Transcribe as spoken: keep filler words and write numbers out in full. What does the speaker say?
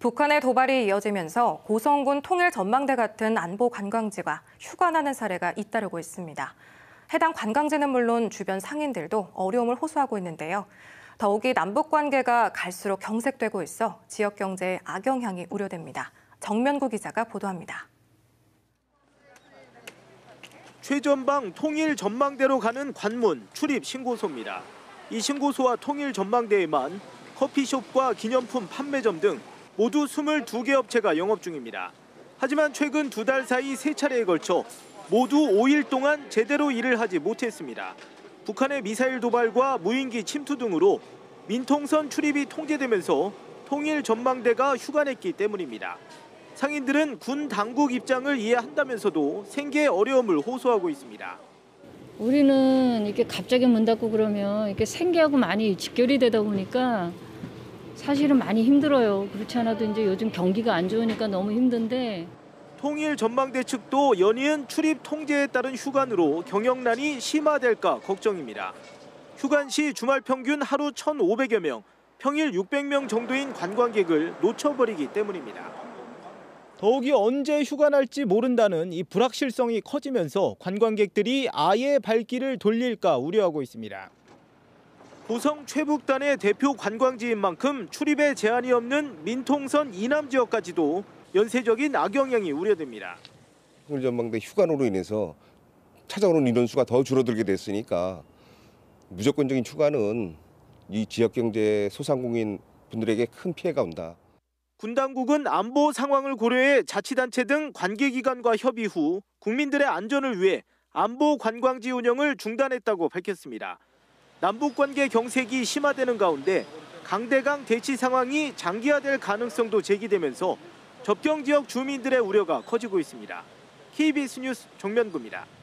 북한의 도발이 이어지면서 고성군 통일전망대 같은 안보 관광지가 휴관하는 사례가 잇따르고 있습니다. 해당 관광지는 물론 주변 상인들도 어려움을 호소하고 있는데요. 더욱이 남북 관계가 갈수록 경색되고 있어 지역 경제에 악영향이 우려됩니다. 정면구 기자가 보도합니다. 최전방 통일전망대로 가는 관문 출입 신고소입니다. 이 신고소와 통일전망대에만 커피숍과 기념품 판매점 등 모두 이십이 개 업체가 영업 중입니다. 하지만 최근 두 달 사이 세 차례에 걸쳐 모두 오 일 동안 제대로 일을 하지 못했습니다. 북한의 미사일 도발과 무인기 침투 등으로 민통선 출입이 통제되면서 통일전망대가 휴관했기 때문입니다. 상인들은 군 당국 입장을 이해한다면서도 생계에 어려움을 호소하고 있습니다. 우리는 이렇게 갑자기 문 닫고 그러면 이렇게 생계하고 많이 직결이 되다 보니까 사실은 많이 힘들어요. 그렇지 않아도 이제 요즘 경기가 안 좋으니까 너무 힘든데. 통일전망대 측도 연이은 출입 통제에 따른 휴관으로 경영난이 심화될까 걱정입니다. 휴관 시 주말 평균 하루 천오백여 명, 평일 육백 명 정도인 관광객을 놓쳐버리기 때문입니다. 더욱이 언제 휴관할지 모른다는 이 불확실성이 커지면서 관광객들이 아예 발길을 돌릴까 우려하고 있습니다. 고성 최북단의 대표 관광지인 만큼 출입에 제한이 없는 민통선 이남 지역까지도 연쇄적인 악영향이 우려됩니다. 통일전망대 휴관으로 인해서 찾아오는 인원수가 더 줄어들게 됐으니까 무조건적인 휴관은 이 지역 경제 소상공인 분들에게 큰 피해가 온다. 군 당국은 안보 상황을 고려해 자치단체 등 관계기관과 협의 후 국민들의 안전을 위해 안보 관광지 운영을 중단했다고 밝혔습니다. 남북관계 경색이 심화되는 가운데 강대강 대치 상황이 장기화될 가능성도 제기되면서 접경 지역 주민들의 우려가 커지고 있습니다. 케이비에스 뉴스 정면구입니다.